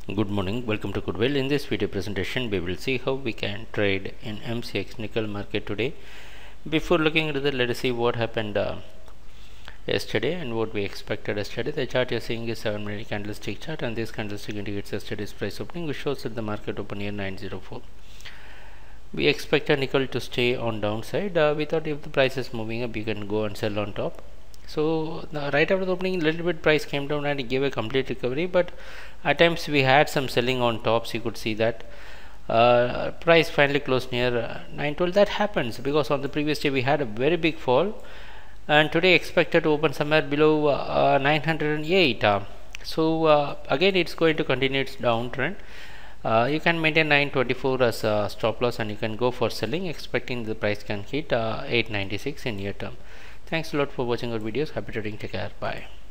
Good morning, welcome to Goodwill. In this video presentation we will see how we can trade in MCX nickel market today. Before looking into that, let us see what happened yesterday and what we expected yesterday. The chart you're seeing is 7-minute candlestick chart, and this candlestick indicates yesterday's price opening, which shows that the market opened here 904. We expected nickel to stay on downside. We thought if the price is moving up, you can go and sell on top. So right after the opening, a little bit price came down and it gave a complete recovery, but at times we had some selling on tops. You could see that price finally closed near 912. That happens because on the previous day we had a very big fall, and today expected to open somewhere below 908. So again it's going to continue its downtrend. You can maintain 924 as a stop loss, and you can go for selling, expecting the price can hit 896 in near term. Thanks a lot for watching our videos. Happy trading. Take care. Bye.